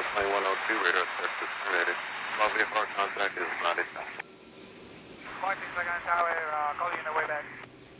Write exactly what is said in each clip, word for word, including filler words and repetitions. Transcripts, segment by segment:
twenty-one oh two, radar search is permitted. Call V F R contact is grounded. Watching second tower, uh, call you on the way back.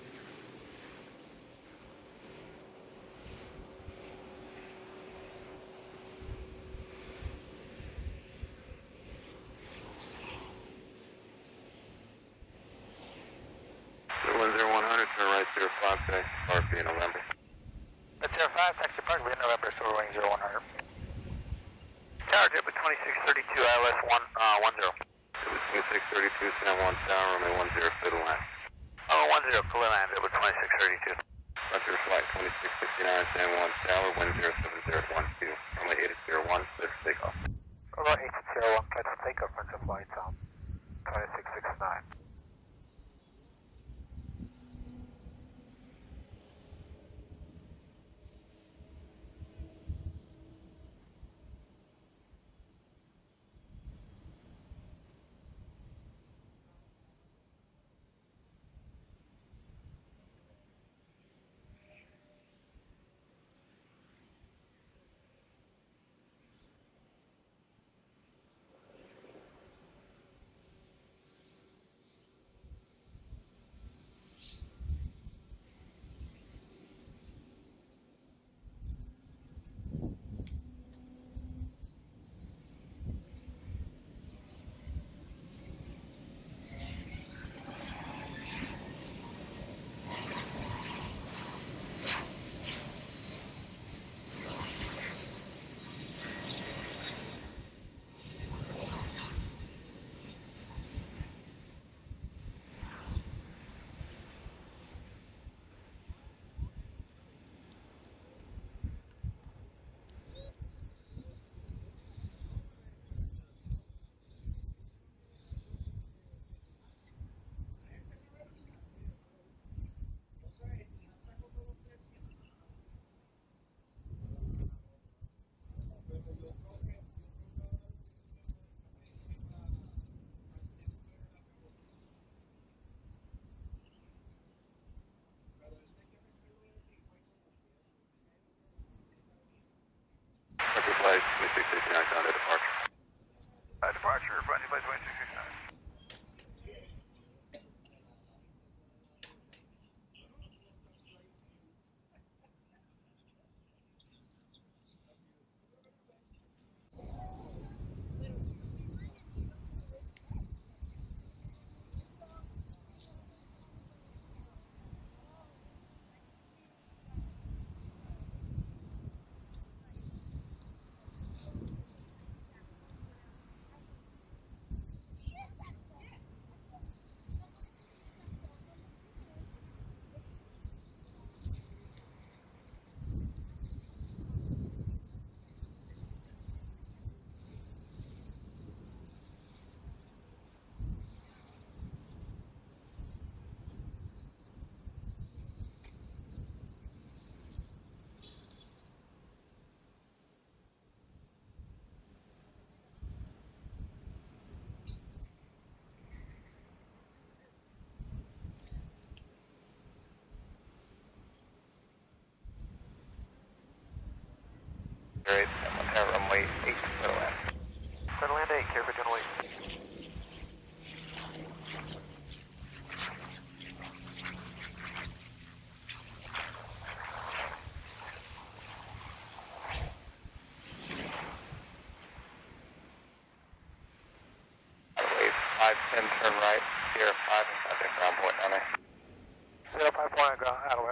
one zero one hundred, turn right, zero five, taxi Park B in November. That's zero five, taxi Park B in November, so we're running zero one hundred. Tower dip at twenty-six thirty-two, I L S one, uh, one zero. twenty-six thirty-two, San Juan Tower, runway one zero, clear to land. Oh, one zero, clear land, it was twenty-six thirty-two. Roger, flight twenty-six fifty-nine, San Juan Tower, wind zero seven zero one two, runway eight zero one, clear for takeoff. About eight zero one, clear for takeoff, for flight, um, twenty-six sixty-nine. Flight twenty-six fifty-nine, down to departure. Uh, departure, running flight twenty-six fifty-nine. Alright, Tower, runway eight, clear to land. Clear to land eight, care for runway. Runway five ten, turn right, zero five, contact ground point on it. zero five point, ground, out of